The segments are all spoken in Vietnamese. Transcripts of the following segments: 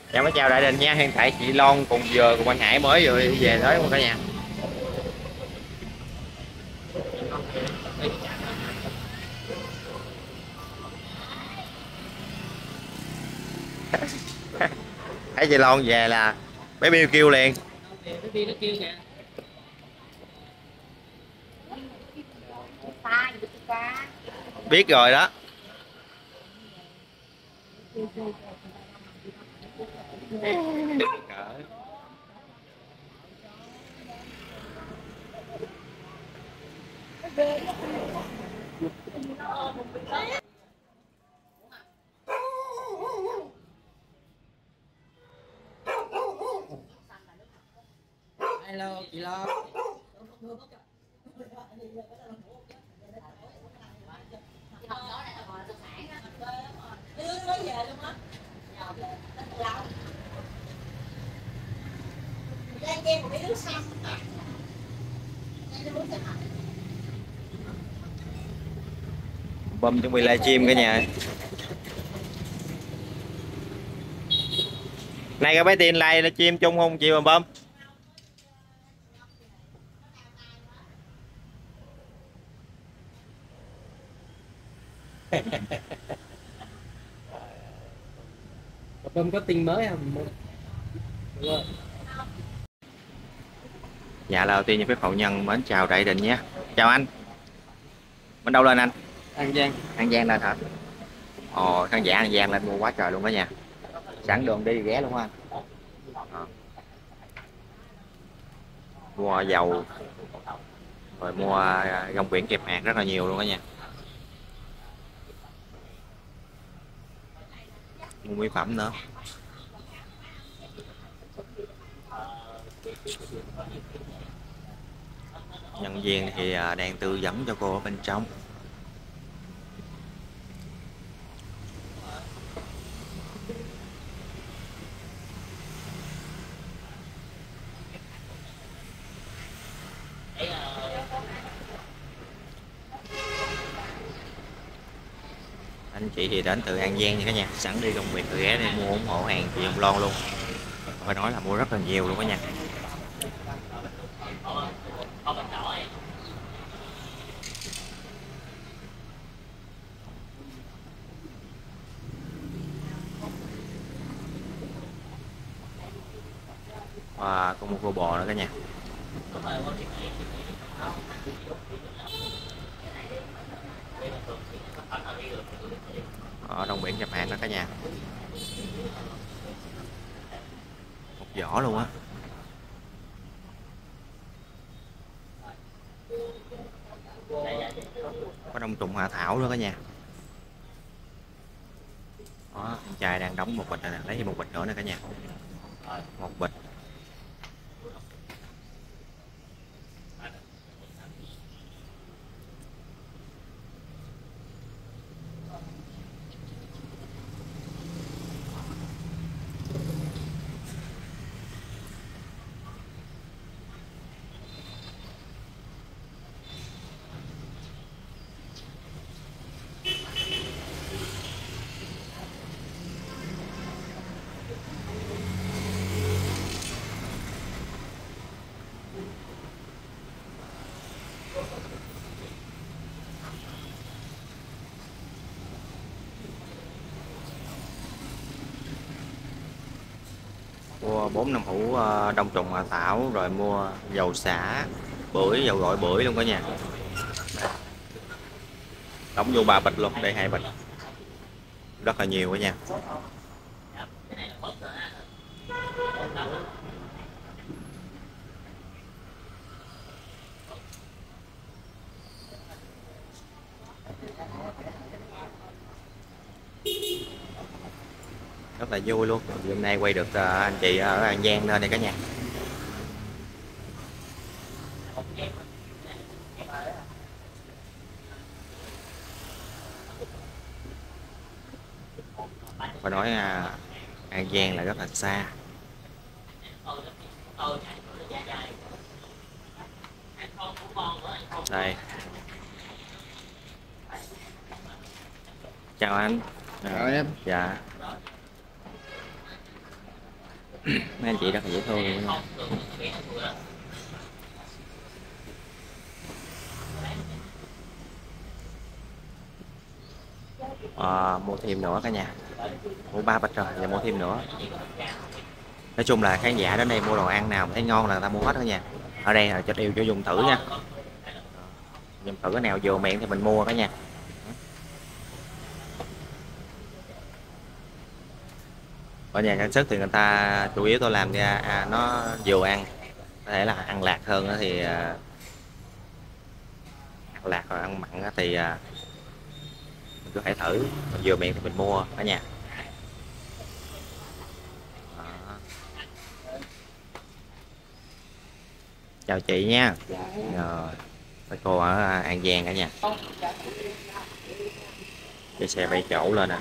Dạ mới chào đại đình nha, hiện tại chị Loan cùng giờ cùng anh Hải mới vừa về tới cả nhà. Thấy chị Loan về là bé Bill kêu liền. Biết rồi đó. Hello chị Lo. Bum chuẩn bị livestream cả nhà. Nay có bé Tiên livestream chung không chị Bum? Bơm có tin mới không? Dạ là đầu tiên như phép hậu nhân mến chào đại đình nhé. Chào anh. Bên đâu lên anh? An Giang. An Giang lên hả? Ồ, khán giả An Giang lên mua quá trời luôn đó nha. Sẵn đường đi ghé luôn anh. Mua dầu rồi mua rong biển kẹp hạt rất là nhiều luôn đó nha. Mua mỹ phẩm nữa. Nhân viên thì đang tư vấn cho cô ở bên trong. Anh chị thì đến từ An Giang nha cả nhà, sẵn đi công việc rồi ghé đây mua ủng hộ hàng chị Hồng Loan luôn. Phải nói là mua rất là nhiều luôn đó nha. Và có một cô bò nữa cả nhà. Ở trong biển nhập hàng đó cả nhà. Một giỏ luôn á. Có đông trùng hạ thảo nữa cả nhà. Đó, anh trai đang đóng một bịch này nè, lấy thêm một bịch nữa nè cả nhà. Một bịch. Mua 4-5 hũ đông trùng hạ thảo, rồi mua dầu xả bưởi, dầu gội bưởi luôn cả nhà. Đóng vô 3 bịch luôn, đây 2 bịch. Rất là nhiều cả nhà. Rất là vui luôn. Hôm nay quay được anh chị ở An Giang lên đây cả nhà. Phải nói An Giang là rất là xa. Đây. Chào anh. Chào em. Dạ. Mấy anh chị rất là dễ thương luôn nha. Mua thêm nữa cả nhà, mua 3 bịch rồi và mua thêm nữa. Nói chung là khán giả đến đây mua đồ ăn nào mà thấy ngon là người ta mua hết cả nhà. Ở đây là cho đều cho dùng thử nha, dùng thử cái nào vừa miệng thì mình mua cả nhà. Ở nhà sản xuất thì người ta chủ yếu tôi làm ra nó vừa ăn, có thể là ăn lạc hơn thì ăn lạc hoặc ăn mặn thì mình có thể thử, mình vừa miệng thì mình mua cả nhà. Đó. Chào chị nha. Rồi cô ở An Giang cả nhà. Cái xe 7 chỗ lên nè.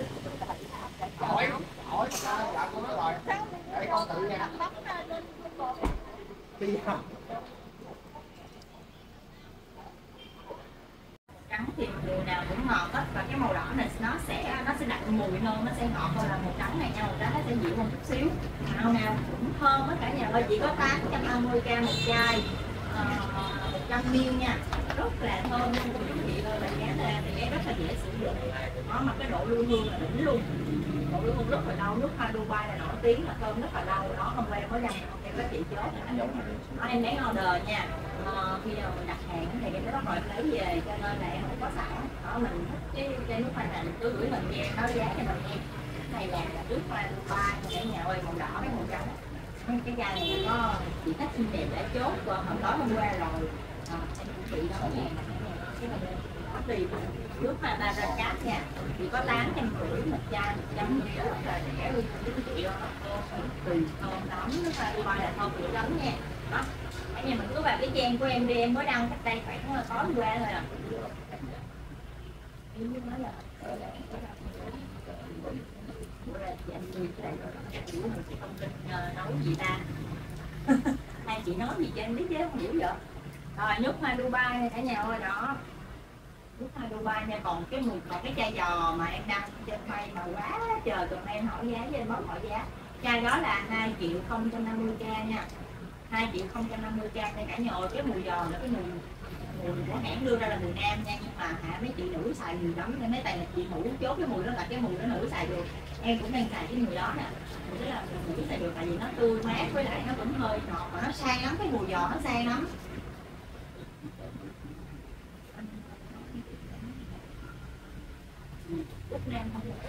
Trắng thì mùi nào cũng ngọt hết, và cái màu đỏ này nó sẽ đậm mùi hơn, nó sẽ ngọt hơn là màu trắng này nha. Màu trắng nó sẽ dịu hơn chút xíu, màu nào cũng thơm hết cả nhà ơi. Chỉ có 850g một chai, 100ml nha, rất là thơm luôn quý vị ơi. Bạn ghé ra thì ghé rất là dễ sử dụng, nó mà cái độ lưu hương là đỉnh luôn, độ lưu hương rất là lâu. Nước hoa Dubai là nổi tiếng là thơm rất là lâu, nó không quen có dành không em các chị chốt. Em lấy order nha. Khi nào mình đặt hàng thì em mới bắt đầu lấy về, cho nên là em không có sẵn. Đó, mình thích cái chai nước hoa này mình cứ gửi mình về báo giá cho mình nghe. Này là nước hoa Dubai cả nhà ơi, màu đỏ với màu trắng. Cái chai này có chị khách xinh đẹp đã chốt rồi hôm tối hôm qua rồi. Em cũng bị đó nha. Cái này nó tùy nước hoa Baracat nha, chỉ có 850 một chai, 100ml là rẻ luôn quý vị ơi. Tùy thơm lắm, nước hoa Dubai là thơm dữ lắm nha. Đó. Cả nhà mình cứ vào cái trang của em đi, em mới đăng cách đây khoảng tối hôm qua thôi à. Nấu gì ta? Hai chị nói gì cho em biết chứ không hiểu vậy. Rồi nước hoa Dubai này cả nhà ơi, đó. Nước hoa Dubai nha, còn cái chai giò mà em đăng trên may mà quá trời tụi em hỏi giá với em bóc hỏi giá. Chai đó là 2.050k nha. 2.050k nha cả nhà ơi. Cái mùi giò là cái mùi của hãng đưa ra là mùi nam nha, nhưng mà mấy chị nữ xài nhiều lắm nên mấy tài là chị nữ chốt cái mùi đó là cái mùi đó nữ xài được. Em cũng đang xài cái mùi đó nè, mùi đó là nữ xài được, tại vì nó tươi mát với lại nó cũng hơi ngọt và nó sang lắm, cái mùi giò nó sang lắm. Úc Nam không được.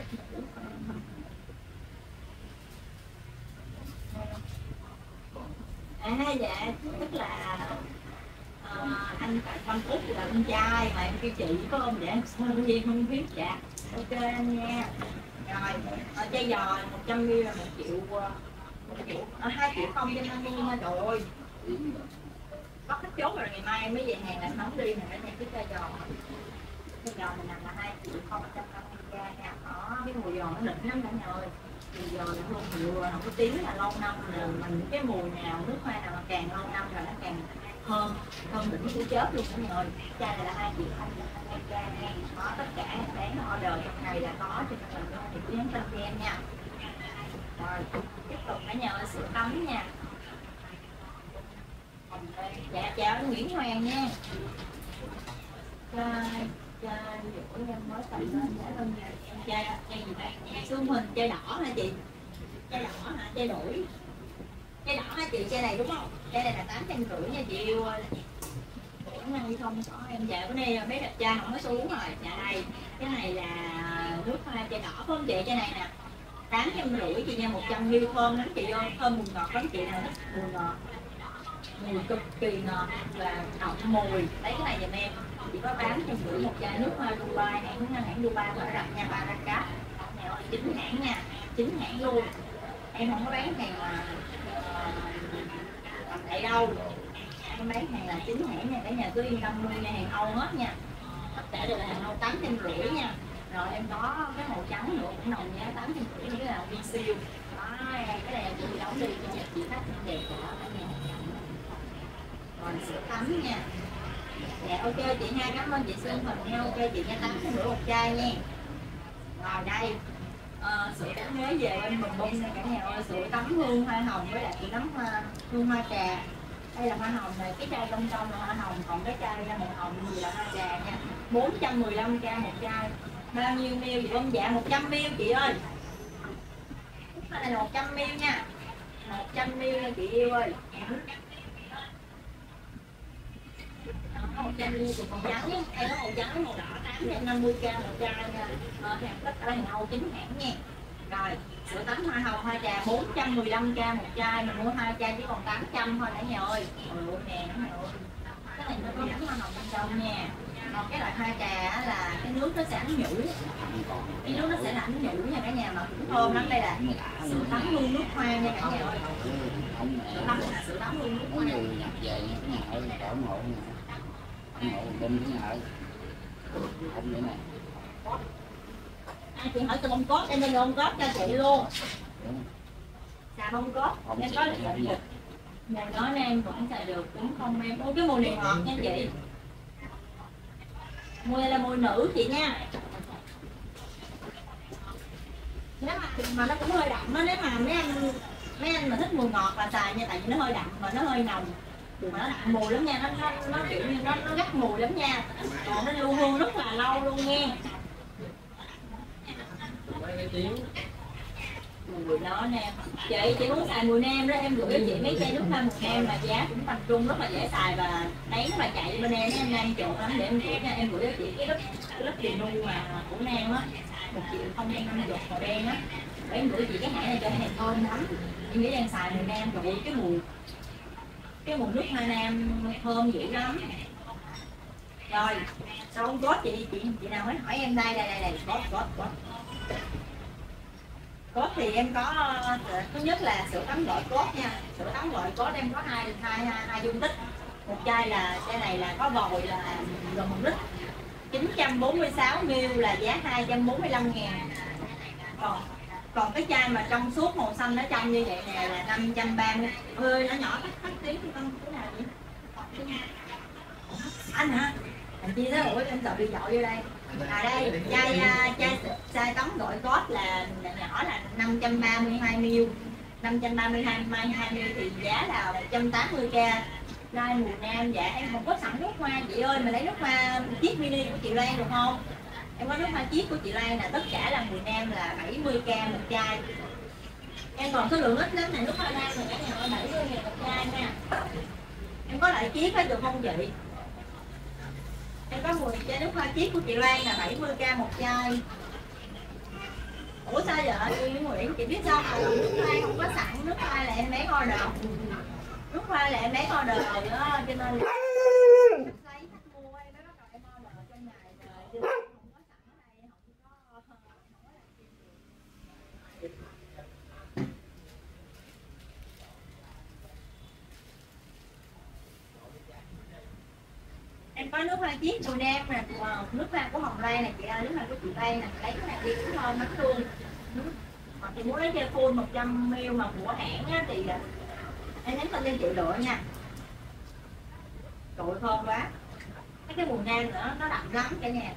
Dạ, tức là anh tại Văn Úc là con trai mà em kêu chị có không vậy? Sao em không biết dạ. Ok anh nha. Rồi, chai giò 100ml là 2 triệu không trên 50 nha, trời ơi. Bắt hết chốt rồi, ngày mai em mới về hàng là nóng đi nè cả nhà. Cái chai giò mình làm là 2.050k nha. Đó, cái mùi giò nó đỉnh lắm cả nhà ơi. Mùi giò là hương hiệu nổi tiếng là lâu năm là mình cái mùi nào nước hoa nào mà càng lâu năm rồi nó càng thơm đỉnh của chết luôn cả nhà ơi. Chai này là 2.050k nha. Đó, tất cả bán order trong ngày là có trên mình luôn thì cứ nhắn tin cho em nha. Rồi tiếp tục cả nhà ơi, sữa tắm nha. Dạ chào anh Nguyễn Hoàng nha. Chai dũa em mới tặng lên đã hơn nha. Chai gì đây? Xương hình chai đỏ hả chị? Chai đỏ hả? Chai đuổi. Chai đỏ hả chị? Chai này đúng không? Chai này là 850 nha chị yêu. Năng không có em. Dạ bữa nay bé đẹp trai không có xuống rồi. Dạ đây. Cái này là nước hoa chai đỏ phải không chị? Chai này nè. 850 chị nha, 100ml thơm lắm chị ơi. Thơm mùi ngọt lắm chị nè. Mùi ngọt. Mùi cực kỳ ngọt và đậm mùi. Lấy cái này giùm em. Chỉ có 850 một chai nước hoa Dubai này, hãng Dubai mở rộng nha, Baracat. Chính hãng nha, chính hãng luôn. Em không có bán hàng mà tại đâu. Em bán hàng là chính hãng nha, cả nhà cứ yên tâm luôn nha, hàng Âu hết nha. Tất cả đều là hàng Âu 850 nha. Rồi em có cái màu trắng nữa cũng đồng giá 850, cái là viên siêu. Đó, cái này chị đóng đi cho chị khách đẹp của cả nhà. Rồi sữa tắm nha. Dạ ok chị nha, cảm ơn chị Xuân Huỳnh nha. Ok chị nha, 850 một chai nha. Rồi đây Sữa tắm mới về bên Bình Bông nha cả nhà ơi, sữa tắm hương hoa hồng với lại sữa tắm hương hoa trà. Đây là hoa hồng này, cái chai trong trong là hoa hồng, còn cái chai màu hồng gì là hoa trà nha. 415k một chai. Bao nhiêu ml chị Bông? Dạ 100ml chị ơi. Cái này là 100ml nha. 100ml nha chị yêu ơi. 100ml của màu trắng nhé. Đây có màu trắng, màu đỏ 850k một chai nha. Hàng tất cả hàng Âu chính hãng nha. Rồi, sữa tắm hoa hồng hoa trà 415k một chai, mình mua 2 chai chỉ còn 800 thôi cả nhà ơi. Ôi nè nó ơi. Cái này nó có tắm hoa hồng bên trong nha. Còn cái loại hoa trà là cái nước nó sẽ ảnh nhũ. Cái nước nó sẽ là ảnh nhũ nha cả nhà, mà cũng thơm lắm. Đây là sữa tắm hương nước hoa nha cả nhà ơi. Sữa tắm hương nước hoa. Người nhập về nha cái nhà ơi, ủng hộ nha. Ủng hộ bên cái nhà ơi. Không vậy này. Chị hỏi từ bông cốt, em lên bông cốt cho chị luôn. Xà bông cốt, em có được. Mùi đó em vẫn xài được, cũng không em. Ôi cái mùi này ngọt nha chị. Mùi này là mùi nữ chị nha. Nếu mà nó cũng hơi đậm á, nếu mà mấy anh mà thích mùi ngọt là xài nha, tại vì nó hơi đậm mà nó hơi nồng. Mà nó đậm mùi lắm nha, nó kiểu như nó gắt mùi lắm nha. Còn nó lưu hương rất là lâu luôn nha. Mùi nó nè chị muốn xài mùi nem đó em gửi cho chị mấy chai nước hoa mùi nem mà giá cũng tầm trung, rất là dễ xài và đấy nó mà chạy bên em em đang trộn lắm, để em gửi nha. Em gửi cho chị cái lớp tiền nu mà của nem á, 1.050 màu đen á, để em gửi chị cái hãng này cho hàng thơm lắm. Em nghĩ đang xài mùi nem rồi cái mùi nước hoa nem thơm dữ lắm. Rồi sau không có chị nào mới hỏi em đây có cốt thì em có thứ nhất là sữa tắm gội cốt nha. Sữa tắm gội cốt em có hai dung tích. Một chai này là có vòi là gần 1 lít, 946ml là giá 245.000. Còn cái chai mà trong suốt màu xanh nó trong như vậy nè là 530. Ơi nó nhỏ thắt tí thì con cái nào vậy anh hả? Anh chia đó ủa em sợ bị dội vô đây. Đây chai tắm gội cốt là nhỏ là 532ml. 532ml thì giá là 180k. Chai mùi nam dạ em không có sẵn nước hoa chị ơi, mà lấy nước hoa chiếc mini của chị Lan được không? Em có nước hoa chiếc của chị Lan là tất cả là mùi nam là 70k một chai. Em còn số lượng ít lắm này, nước hoa nam rồi cả nhà ơi, 70.000 một chai nha. Em có loại chiếc hết được không chị? Em có mùi chai nước hoa chiếc của chị Lan là 70k một chai. Ủa sao vậy chị Nguyễn? Chị biết sao mà nước hoa không có sẵn, nước hoa là em bán order. Nước hoa là em bán order rồi đó, cho nên là lấy khách mua em mới bắt đầu em order trong ngày rồi, chứ không có sẵn ở đây, không có em có nước hoa chiết mùi nem nè, nước hoa của Hồng Lan nè chị ơi, nước hoa của chị Lan nè, lấy cái này đi cũng thơm lắm luôn. Hoặc chị muốn lấy chai full 100ml mà của hãng á thì em nhắn tin cho chị lựa nha. Trời thơm quá. Cái mùi nem nữa nó đậm lắm cả nhà.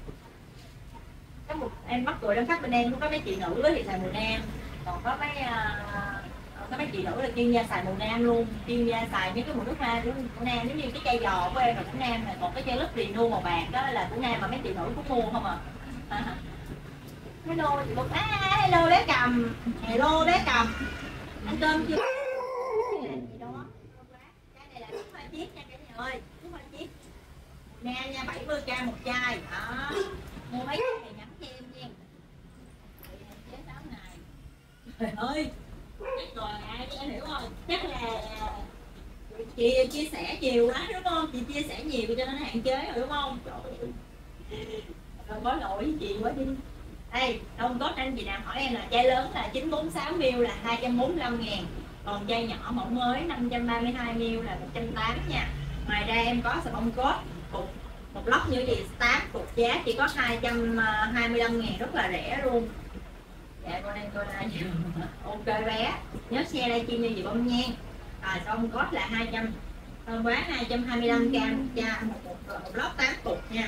Em mắc cười đông khách bên em cũng có mấy chị nữ thì xài mùi nem, còn có mấy chị nữ là chuyên gia xài mùi nam luôn, chuyên gia xài mấy cái mùi nước hoa của nam, giống như cái chai giò của em là của nam này, còn cái chai lứt nu màu bạc đó là của nam mà mấy chị nữ cũng mua không à. Hello chị Bụng, hello bé Cầm, hello bé Cầm, ăn cơm chưa? Cái này là nước hoa chiết nha cả nhà ơi, nước hoa chiết nam nha, 70k một chai đó. Mua mấy cái này nhắn cho em nha. Chế 6 ngày. Trời ơi, chắc rồi ai em hiểu không? Chắc là chị chia sẻ nhiều quá đúng không? Chị chia sẻ nhiều cho nên hạn chế rồi đúng không? Trời ơi. Rồi có lỗi với chị quá đi. Đây, đông có anh chị nào hỏi em là chai lớn là 946ml là 245.000. Còn chai nhỏ mẫu mới 532ml là 180 nha. Ngoài ra em có xà bông cốt một lốc như vậy 8 cục giá chỉ có 225.000, rất là rẻ luôn. Dạ con đây ok bé, nhớ share livestream như gì bông nha. Rồi xong cốt là 200 quá 225k một lốc 8 cục nha.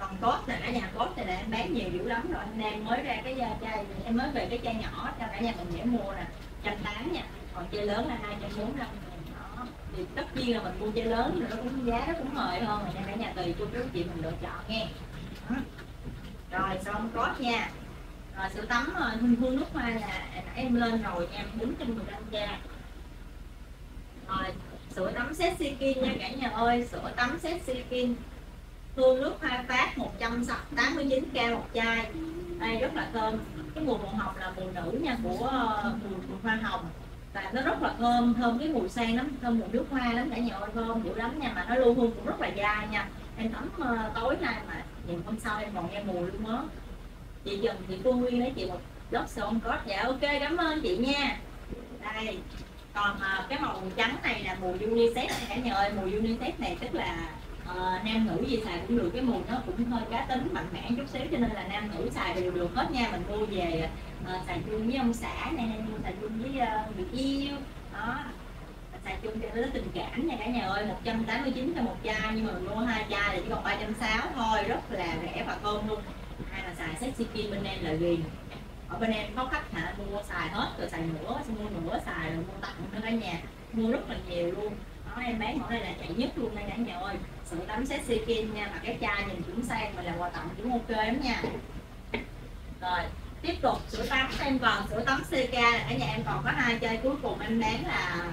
Còn cốt là cả nhà, cốt thì là em bán nhiều dữ lắm rồi, em đang mới ra cái chai, em mới về cái chai nhỏ cho cả nhà mình dễ mua nè, 180 nha, còn chai lớn là 245 đó. Thì tất nhiên là mình mua chai lớn thì nó cũng giá nó cũng hời hơn rồi nha cả nhà, tùy cô chú chị mình lựa chọn nghe. Rồi xong cốt nha. Rồi sữa tắm hương nước hoa là em lên rồi nha, 415g. Rồi sữa tắm Sexy Skin nha cả nhà ơi, sữa tắm Sexy Skin hương nước hoa phát 189k một chai. Đây rất là thơm. Cái mùi màu hồng là mùi nữ nha, của mùi hoa hồng, và nó rất là thơm, thơm cái mùi sen lắm, thơm mùi nước hoa lắm cả nhà ơi, thơm dữ lắm nha, mà nó lưu hương cũng rất là dai nha. Em tắm tối nay mà nhìn hôm sau em còn nghe mùi luôn đó. Chị Trần chị Phương Nguyên lấy chị một lót son có. Dạ ok, cảm ơn chị nha. Đây còn cái màu trắng này là mùi unisex này cả nhà ơi, mùi unisex này tức là nam nữ gì xài cũng được, cái mùi nó cũng hơi cá tính mạnh mẽ chút xíu cho nên là nam nữ xài đều được hết nha. Mình mua về xài chung với ông xã này, xài chung với người yêu đó, xài chung cho nó tình cảm nha cả nhà ơi. 189 cho một chai, nhưng mà mình mua 2 chai là chỉ còn 360 thôi, rất là rẻ và thơm luôn. Ai mà xài Sexy Skin bên em là ghiền. Ở bên em có khách hả, mua xài hết rồi xài nữa, mua nữa xài rồi mua tặng nữa cả nhà, mua rất là nhiều luôn đó. Em bán ở đây là chạy nhất luôn đây cả nhà ơi, sữa tắm Sexy Skin nha, mà cái chai nhìn cũng sang, mà là quà tặng cũng ok lắm nha. Rồi tiếp tục sữa tắm em còn sữa tắm CK là cả nhà em còn có 2 chai cuối cùng em bán là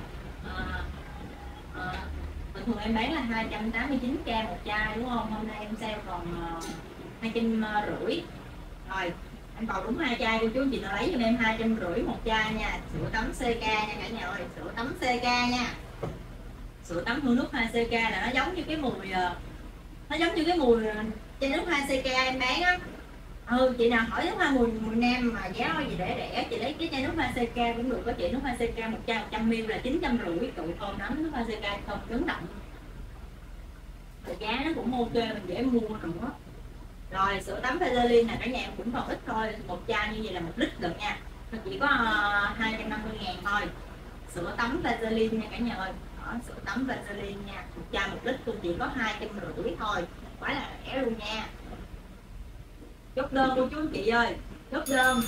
bình thường em bán là 289k một chai đúng không, hôm nay em sale còn 250. Rồi em còn đúng 2 chai, cô chú chị nào lấy cho em 250 một chai nha. Sữa tắm CK nha cả nhà ơi, sữa tắm CK nha. Sữa tắm hương nước hoa CK là nó giống như cái mùi chai nước hoa CK em bán á. Chị nào hỏi nước hoa mùi nam mà giá gì rẻ chị lấy cái chai nước hoa CK cũng được, có chị. Nước hoa CK một chai 100ml là 950, tụi thơm lắm, nước hoa CK thơm chấn động, rồi giá nó cũng ok, mình dễ mua nữa. Rồi sữa tắm Vaseline là cả nhà em cũng còn ít thôi, một chai như vậy là 1 lít được nha, nó chỉ có 250.000 thôi. Sữa tắm Vaseline nha cả nhà ơi, đó, sữa tắm Vaseline nha, một chai 1 lít cũng chỉ có 250 thôi, quá là rẻ luôn nha. Chốt đơn cô chú anh chị ơi, chốt đơn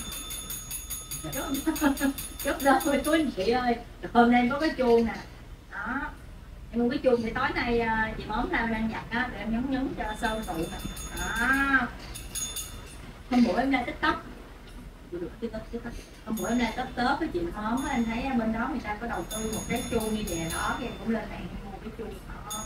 chốt đơn cô chú anh chị ơi. Hôm nay em có cái chuông nè đó, em mua cái chuông thì tối nay chị móm ra đang giặt á, để em nhấn cho sơn tụ nè đó. Hôm bữa em ra TikTok, hôm bữa em ra tớp với chị móm, em thấy bên đó người ta có đầu tư một cái chuông như vậy đó, em cũng lên mạng mua cái chuông đó.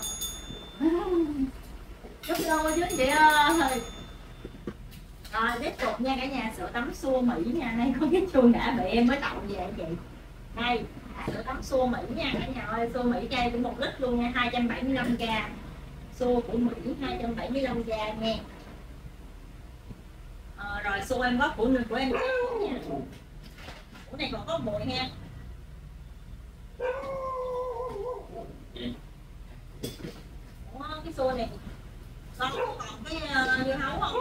Chốt đơn cô chú anh chị ơi. Rồi tiếp tục nha cả nhà, sữa tắm xua Mỹ nha, đây có cái chuông đã bị em mới tặng về chị. Đây sữa tắm xua Mỹ nha cả nhà ơi, xua Mỹ chai cũng 1 lít luôn nha, 275k. Xua của Mỹ 275k nha. Rồi xua em có của em nha. Của này còn có mùi nha. Ủa, cái xua này có còn cái dưa hấu không?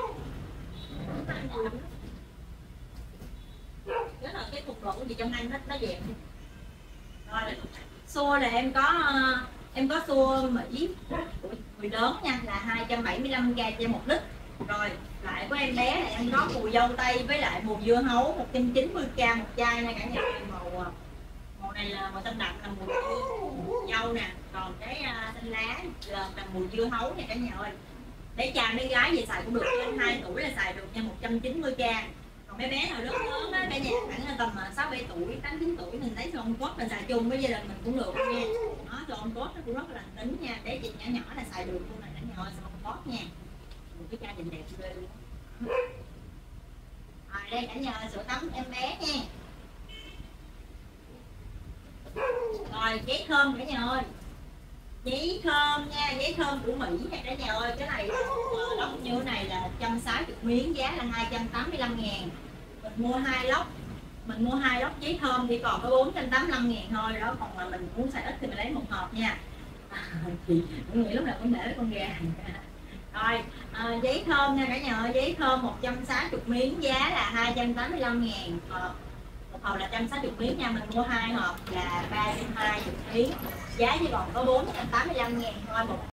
Cái là cái cục độ gì trong anh nó dẹp. Rồi xua là em có xua Mỹ mùi lớn nha, là 275g cho 1 lít. Rồi lại của em bé là em có mùi dâu tây với lại mùi dưa hấu 190k một chai nha cả nhà. Màu này là màu xanh đậm là mùi dâu nè, còn cái xanh lá là mùi dưa hấu nha cả nhà ơi. Để chai mấy gái về xài cũng được, trên 2 tuổi là xài được nha, 190k. Còn mấy bé nào lớn lớn á cả nhà, khoảng tầm 6-7 tuổi, 8-9 tuổi mình lấy son cốt mình xài chung với gia đình mình cũng được nha. Đó, son cốt nó cũng rất là lành tính nha, để chị nhỏ nhỏ là xài được luôn này cả nhà ơi, son cốt nha. Một cái chai nhìn đẹp ghê luôn. Rồi đây cả nhà ơi, sữa tắm em bé nha. Rồi giấy thơm cả nhà ơi, giấy thơm nha, giấy thơm của Mỹ nha cả nhà ơi. Cái này lốc như thế này là 160 miếng, giá là 285.000. Mình mua 2 lốc giấy thơm thì còn có 485.000 thôi đó. Còn mà mình muốn xài ít thì mình lấy 1 hộp nha. Chị nghĩ lúc nào cũng để với con gà. Rồi giấy thơm nha cả nhà ơi, giấy thơm 160 miếng, giá là 285.000. Một hộp là 160 miếng nha, mình mua 2 hộp là 320 miếng, giá chỉ còn có 485.000 thôi.